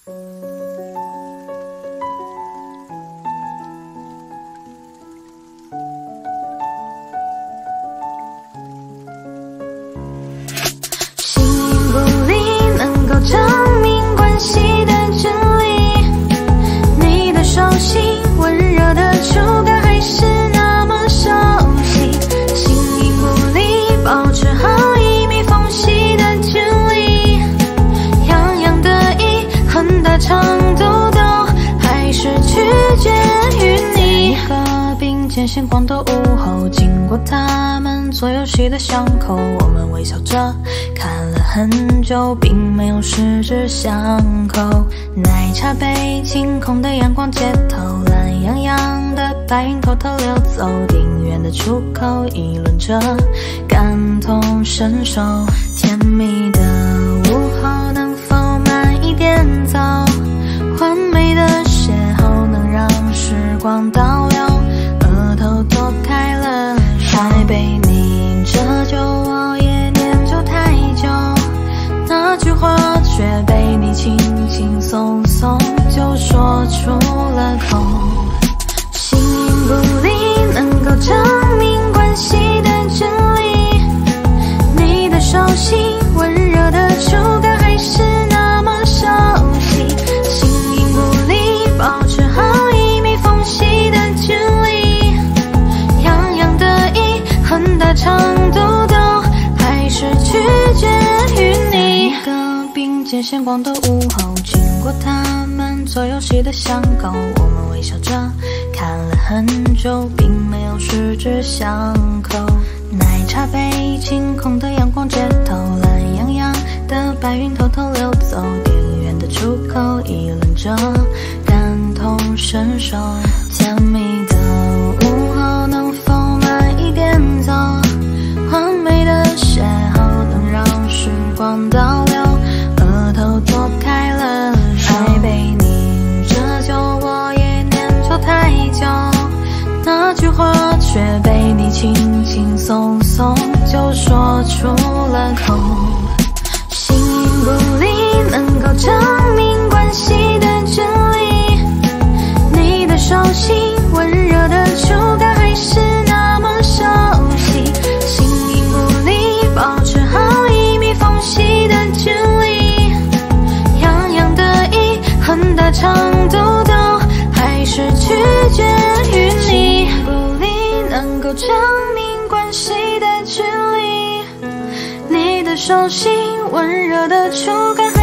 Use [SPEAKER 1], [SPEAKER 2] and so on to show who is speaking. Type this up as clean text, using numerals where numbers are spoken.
[SPEAKER 1] 形影不离能够证明关系的真理，你的手心温热的触感还是那么熟悉，形影不离保持好1米缝隙的距离，样样得意很大程度都还是取决于你。个并肩线光的午后，经过他们做游戏的巷口，我们微笑着看了很久，并没有十指相扣。奶茶杯，晴空的阳光，街头懒洋洋的白云偷偷溜走，电影院的出口议论着，感同身受。甜蜜的午后能否慢一点走？完美的邂逅能让时光倒流，额头脱开了还被你折旧，我也念旧太久，那句话却被你轻轻松松就说出了口。形影不离能够证明关系的真理，你的手心温热的触感还是那么熟悉，形影不离保持好1米缝隙的距离，样样得意很大程度都还是取决于你。个并肩线光的午后，经过他们做游戏的巷口，我们微笑着看了很久，并没有十指相扣。奶茶杯，晴空的阳光，街头懒洋洋的白云偷偷溜走，电影院的出口议论着，感同身受。甜蜜的午后能否慢一点走？完美的邂逅能让时光倒流，额头脱开了还被你折旧，我也念旧太久，那句话却被你轻轻松松就说出了口。形影不离能够证明关系的真理，你的手心温热的触感还是那么熟悉，形影不离保持好1米缝隙的距离，样样得意很大程度都还是取决于你。不离能够证明关系的距离，你的手心温热的触感